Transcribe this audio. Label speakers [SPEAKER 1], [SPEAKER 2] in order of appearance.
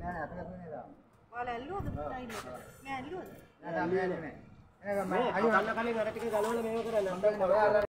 [SPEAKER 1] නෑ අපේ ගතුනේ දාන්න.
[SPEAKER 2] ඔයාලා ඇල්ලුවද ටයිල් එක? නෑ ඇල්ලුවද?
[SPEAKER 1] නෑ තාම නෑ.
[SPEAKER 3] මේ කන්න කලින් අර ටික ගලවලා මේව කරන්න.